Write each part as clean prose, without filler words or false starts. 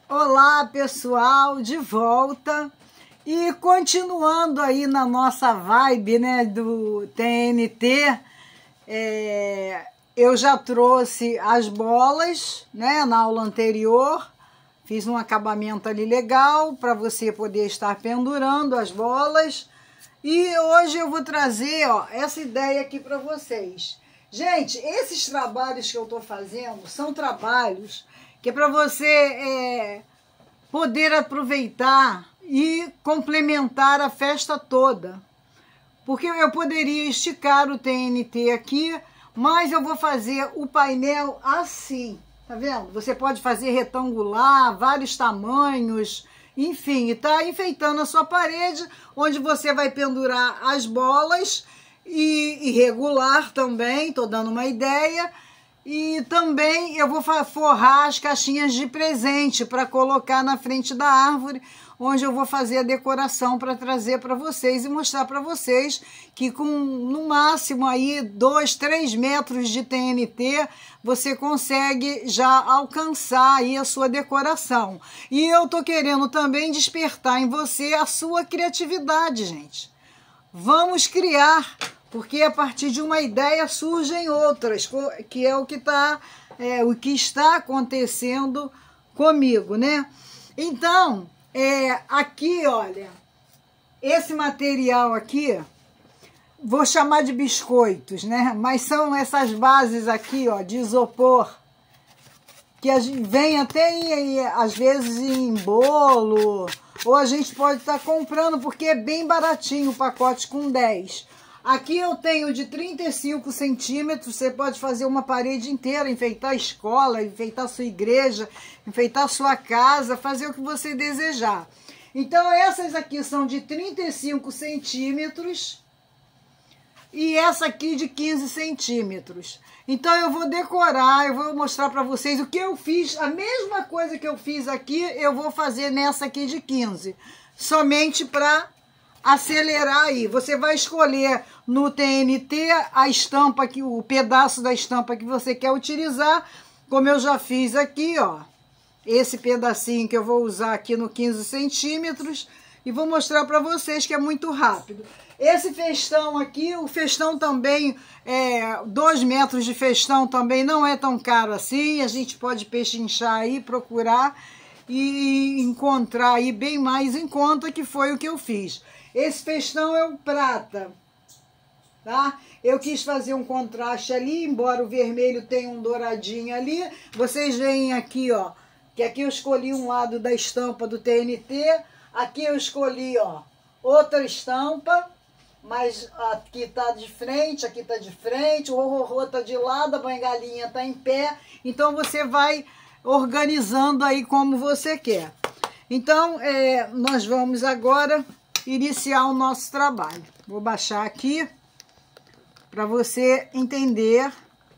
Olá, pessoal, de volta e continuando aí na nossa vibe, né, do TNT, eu já trouxe as bolas, né, na aula anterior, fiz um acabamento ali legal para você poder estar pendurando as bolas e hoje eu vou trazer, ó, essa ideia aqui para vocês. Gente, esses trabalhos que eu tô fazendo são trabalhos que é para você poder aproveitar e complementar a festa toda. Porque eu poderia esticar o TNT aqui, mas eu vou fazer o painel assim, tá vendo? Você pode fazer retangular, vários tamanhos, enfim, e tá enfeitando a sua parede, onde você vai pendurar as bolas e irregular também, tô dando uma ideia. E também eu vou forrar as caixinhas de presente para colocar na frente da árvore, onde eu vou fazer a decoração para trazer para vocês e mostrar para vocês que com no máximo aí 2, 3 metros de TNT você consegue já alcançar aí a sua decoração. E eu tô querendo também despertar em você a sua criatividade, gente. Vamos criar, porque a partir de uma ideia surgem outras, que é o que está acontecendo comigo, né? Então, aqui, olha, esse material aqui, vou chamar de biscoitos, né? Mas são essas bases aqui, ó, de isopor, que a gente vem até, às vezes, em bolo, ou a gente pode estar comprando, porque é bem baratinho o pacote com 10. Aqui eu tenho de 35 centímetros, você pode fazer uma parede inteira, enfeitar a escola, enfeitar a sua igreja, enfeitar a sua casa, fazer o que você desejar. Então essas aqui são de 35 centímetros e essa aqui de 15 centímetros. Então eu vou decorar, eu vou mostrar para vocês o que eu fiz, a mesma coisa que eu fiz aqui, eu vou fazer nessa aqui de 15, somente para acelerar aí. Você vai escolher no TNT a estampa, o pedaço da estampa que você quer utilizar, como eu já fiz aqui, ó. Esse pedacinho que eu vou usar aqui no 15 centímetros e vou mostrar para vocês que é muito rápido. Esse festão aqui, o festão também, 2 metros de festão também não é tão caro assim, a gente pode pechinchar aí, procurar e encontrar aí bem mais em conta, que foi o que eu fiz. Esse festão é o prata, tá? Eu quis fazer um contraste ali, embora o vermelho tenha um douradinho ali. Vocês veem aqui, ó, que aqui eu escolhi um lado da estampa do TNT, aqui eu escolhi, ó, outra estampa, mas aqui tá de frente, aqui tá de frente, o rorô tá de lado, a bengalinha tá em pé, então você vai organizando aí como você quer. Então, nós vamos agora iniciar o nosso trabalho. Vou baixar aqui para você entender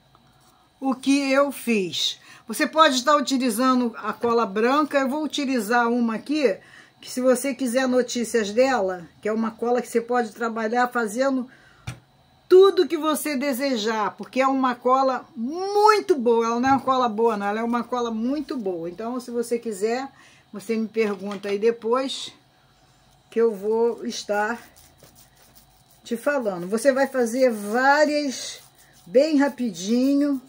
o que eu fiz. Você pode estar utilizando a cola branca, eu vou utilizar uma aqui, que se você quiser notícias dela, que é uma cola que você pode trabalhar fazendo tudo que você desejar, porque é uma cola muito boa, ela não é uma cola boa não, ela é uma cola muito boa. Então, se você quiser, você me pergunta aí depois, que eu vou estar te falando. Você vai fazer várias, bem rapidinho,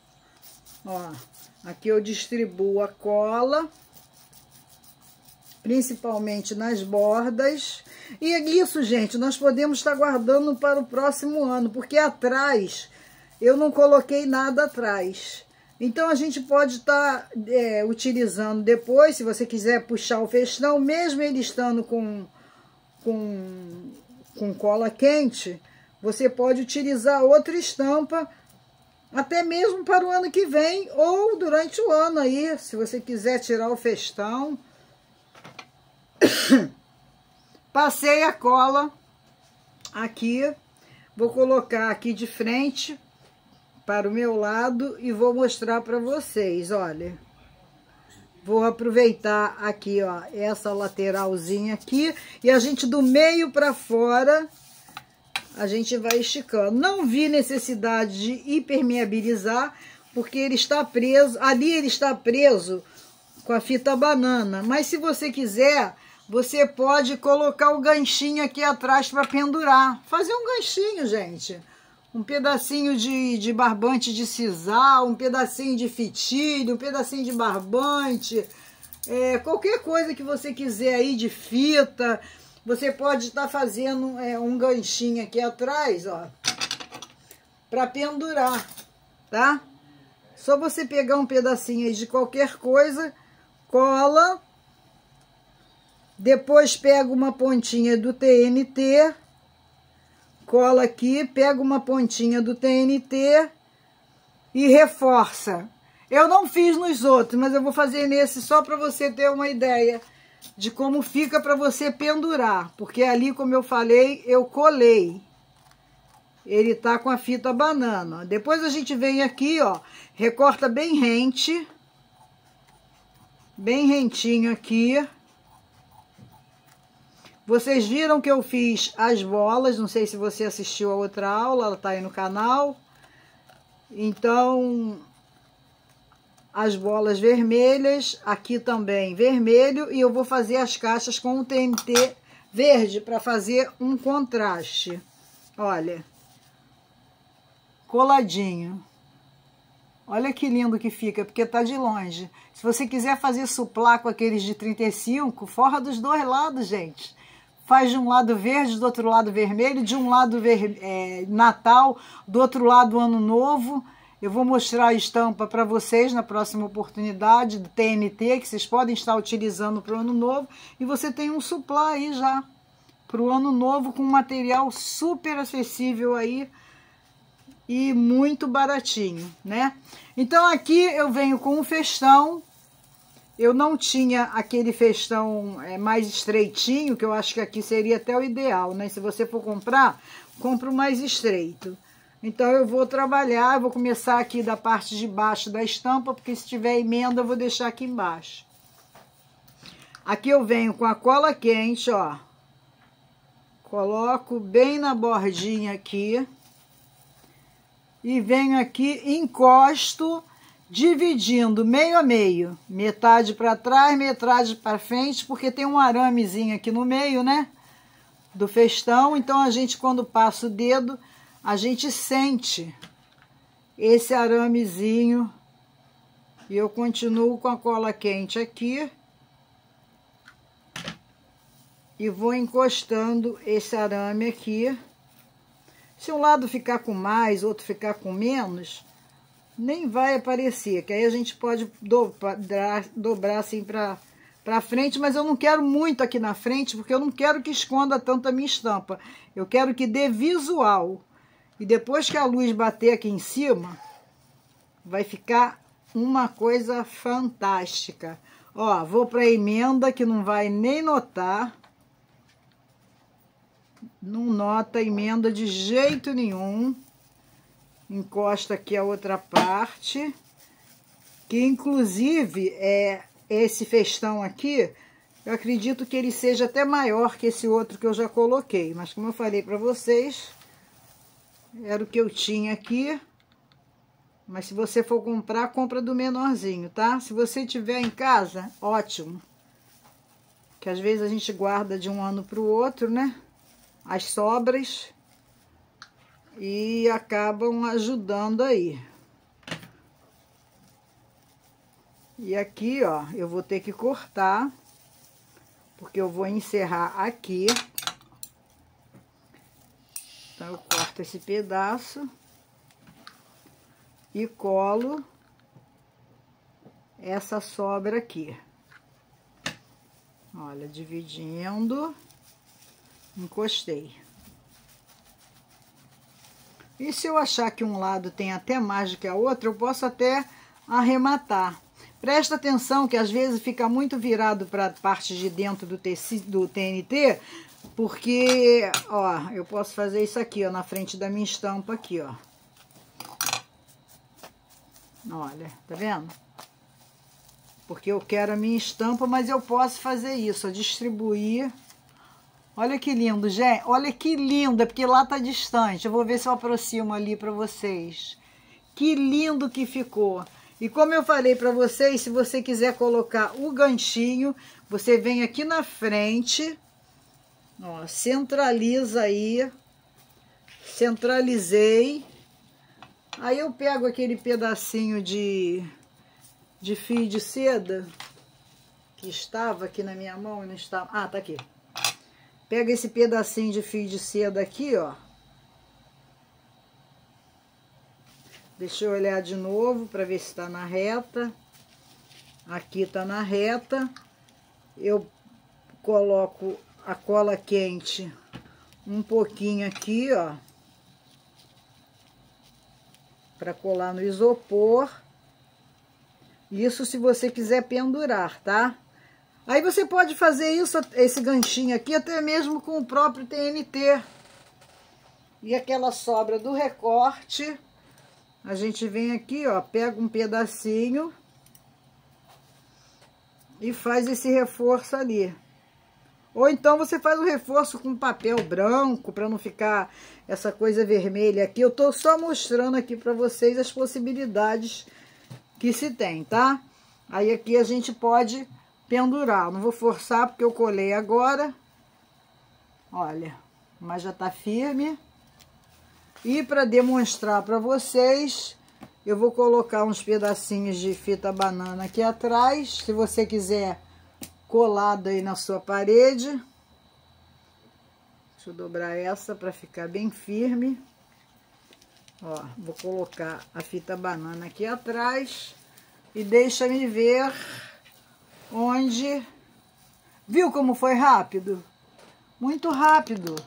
ó, aqui eu distribuo a cola, principalmente nas bordas. E é isso, gente, nós podemos estar guardando para o próximo ano, porque atrás eu não coloquei nada atrás. Então a gente pode estar utilizando depois, se você quiser puxar o festão, mesmo ele estando com cola quente, você pode utilizar outra estampa, até mesmo para o ano que vem, ou durante o ano aí, se você quiser tirar o festão. Passei a cola aqui, vou colocar aqui de frente para o meu lado e vou mostrar para vocês, olha. Vou aproveitar aqui, ó, essa lateralzinha aqui e a gente do meio para fora, a gente vai esticando. Não vi necessidade de impermeabilizar, porque ele está preso, ali ele está preso com a fita banana. Mas se você quiser, você pode colocar o ganchinho aqui atrás para pendurar. Fazer um ganchinho, gente. Um pedacinho de barbante de sisal, um pedacinho de fitilho, um pedacinho de barbante. Qualquer coisa que você quiser aí de fita. Você pode estar fazendo um ganchinho aqui atrás, ó. Para pendurar, tá? Só você pegar um pedacinho aí de qualquer coisa, cola, depois pega uma pontinha do TNT, cola aqui, pega uma pontinha do TNT e reforça. Eu não fiz nos outros, mas eu vou fazer nesse só para você ter uma ideia de como fica para você pendurar, porque ali, como eu falei, eu colei. Ele tá com a fita banana. Depois a gente vem aqui, ó, recorta bem rente. Bem rentinho aqui. Vocês viram que eu fiz as bolas, não sei se você assistiu a outra aula, ela tá aí no canal. Então, as bolas vermelhas, aqui também vermelho, e eu vou fazer as caixas com o TNT verde para fazer um contraste. Olha. Coladinho. Olha que lindo que fica, porque tá de longe. Se você quiser fazer suplá com aqueles de 35, forra dos dois lados, gente. Faz de um lado verde, do outro lado vermelho, de um lado Natal, do outro lado Ano Novo. Eu vou mostrar a estampa para vocês na próxima oportunidade do TNT, que vocês podem estar utilizando para o Ano Novo. E você tem um suplá aí já para o Ano Novo, com um material super acessível aí, e muito baratinho, né? Então aqui eu venho com um festão. Eu não tinha aquele festão mais estreitinho, que eu acho que aqui seria até o ideal, né? Se você for comprar, compra o mais estreito. Então eu vou trabalhar, eu vou começar aqui da parte de baixo da estampa, porque se tiver emenda eu vou deixar aqui embaixo. Aqui eu venho com a cola quente, ó. Coloco bem na bordinha aqui. E venho aqui, encosto, dividindo meio a meio. Metade para trás, metade para frente, porque tem um aramezinho aqui no meio, né? Do festão. Então, a gente, quando passa o dedo, a gente sente esse aramezinho. E eu continuo com a cola quente aqui. E vou encostando esse arame aqui. Se um lado ficar com mais, outro ficar com menos, nem vai aparecer, que aí a gente pode dobrar assim para frente, mas eu não quero muito aqui na frente, porque eu não quero que esconda tanto a minha estampa. Eu quero que dê visual. E depois que a luz bater aqui em cima, vai ficar uma coisa fantástica. Ó, vou para a emenda, que não vai nem notar. Não nota a emenda de jeito nenhum. Encosta aqui a outra parte. Que inclusive esse festão aqui, eu acredito que ele seja até maior que esse outro que eu já coloquei. Mas como eu falei para vocês, era o que eu tinha aqui. Mas se você for comprar, compra do menorzinho, tá? Se você tiver em casa, ótimo. Que às vezes a gente guarda de um ano para o outro, né? As sobras, e acabam ajudando aí. E aqui, ó, eu vou ter que cortar, porque eu vou encerrar aqui. Então, eu corto esse pedaço e colo essa sobra aqui. Olha, dividindo. Encostei. E se eu achar que um lado tem até mais do que a outra, eu posso até arrematar. Presta atenção que às vezes fica muito virado para a parte de dentro do tecido, do TNT, porque, ó, eu posso fazer isso aqui, ó, na frente da minha estampa aqui, ó. Olha, tá vendo? Porque eu quero a minha estampa, mas eu posso fazer isso, ó, distribuir. Olha que lindo, gente. Olha que lindo, é porque lá tá distante. Eu vou ver se eu aproximo ali para vocês. Que lindo que ficou. E como eu falei para vocês, se você quiser colocar o ganchinho, você vem aqui na frente, ó, centraliza aí, centralizei. Aí eu pego aquele pedacinho de fio de seda que estava aqui na minha mão e não estava. Ah, tá aqui. Pega esse pedacinho de fio de seda aqui, ó. Deixa eu olhar de novo para ver se está na reta. Aqui está na reta. Eu coloco a cola quente um pouquinho aqui, ó, para colar no isopor. Isso se você quiser pendurar, tá? Aí você pode fazer isso, esse ganchinho aqui, até mesmo com o próprio TNT. E aquela sobra do recorte, a gente vem aqui, ó, pega um pedacinho e faz esse reforço ali. Ou então você faz o reforço com papel branco, para não ficar essa coisa vermelha aqui. Eu tô só mostrando aqui para vocês as possibilidades que se tem, tá? Aí aqui a gente pode pendurar. Não vou forçar porque eu colei agora. Olha, mas já tá firme. E para demonstrar para vocês, eu vou colocar uns pedacinhos de fita banana aqui atrás. Se você quiser colado aí na sua parede. Deixa eu dobrar essa para ficar bem firme. Ó, vou colocar a fita banana aqui atrás. E deixa-me ver onde... Viu como foi rápido? Muito rápido.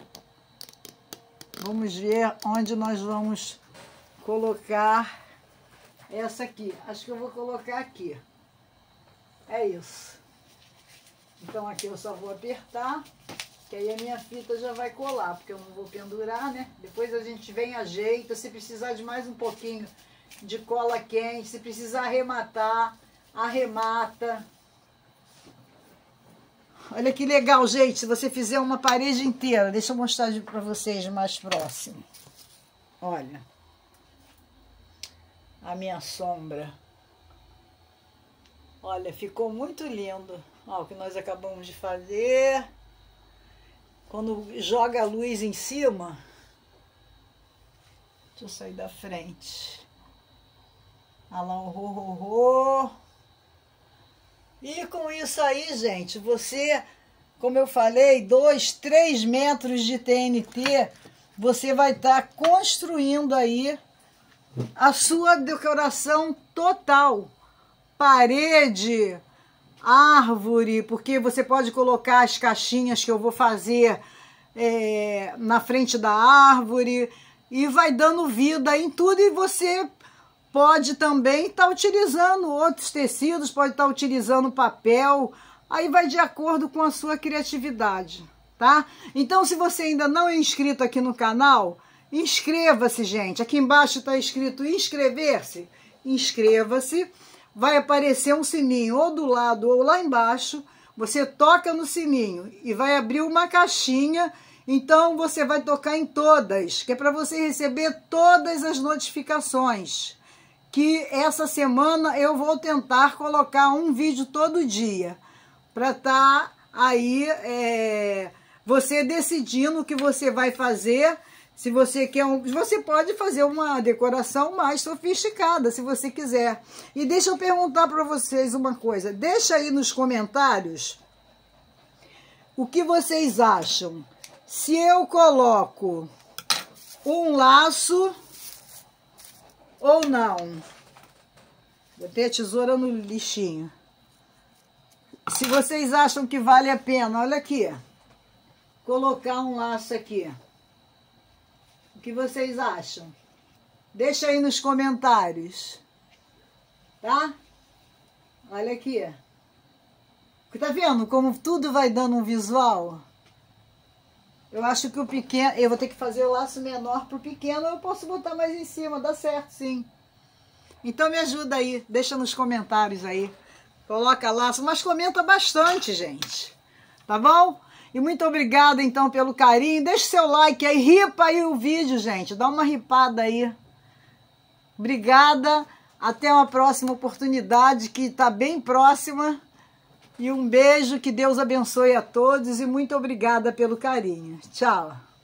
Vamos ver onde nós vamos colocar essa aqui. Acho que eu vou colocar aqui. É isso. Então aqui eu só vou apertar, que aí a minha fita já vai colar, porque eu não vou pendurar, né? Depois a gente vem e ajeita. Se precisar de mais um pouquinho de cola quente, se precisar arrematar, arremata. Olha que legal, gente, se você fizer uma parede inteira. Deixa eu mostrar para vocês mais próximo. Olha. A minha sombra. Olha, ficou muito lindo. Ó, o que nós acabamos de fazer. Quando joga a luz em cima. Deixa eu sair da frente. Olha lá o ro. E com isso aí, gente, você, como eu falei, 2, 3 metros de TNT, você vai estar construindo aí a sua decoração total. Parede, árvore, porque você pode colocar as caixinhas que eu vou fazer na frente da árvore e vai dando vida em tudo. E você pode também estar utilizando outros tecidos, pode estar utilizando papel, aí vai de acordo com a sua criatividade, tá? Então, se você ainda não é inscrito aqui no canal, inscreva-se, gente. Aqui embaixo está escrito inscrever-se. Inscreva-se. Vai aparecer um sininho ou do lado ou lá embaixo. Você toca no sininho e vai abrir uma caixinha. Então, você vai tocar em todas, que é para você receber todas as notificações. Que essa semana eu vou tentar colocar um vídeo todo dia, para estar aí você decidindo o que você vai fazer. Se você quer você pode fazer uma decoração mais sofisticada, se você quiser. E deixa eu perguntar para vocês uma coisa. Deixa aí nos comentários o que vocês acham. Se eu coloco um laço ou não. Botei a tesoura no lixinho. Se vocês acham que vale a pena, olha aqui. Colocar um laço aqui. O que vocês acham? Deixa aí nos comentários. Tá? Olha aqui. Tá vendo como tudo vai dando um visual? Eu acho que o pequeno... Eu vou ter que fazer o laço menor pro pequeno. Eu posso botar mais em cima. Dá certo, sim. Então me ajuda aí. Deixa nos comentários aí. Coloca laço. Mas comenta bastante, gente. Tá bom? E muito obrigada, então, pelo carinho. Deixa seu like aí. Ripa aí o vídeo, gente. Dá uma ripada aí. Obrigada. Até uma próxima oportunidade que está bem próxima. E um beijo, que Deus abençoe a todos e muito obrigada pelo carinho. Tchau!